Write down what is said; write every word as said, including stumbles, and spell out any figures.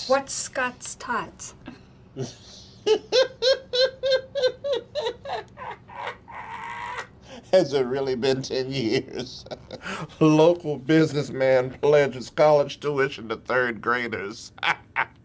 What's Scott's Tots? Has it really been ten years? Local businessman pledges college tuition to third graders.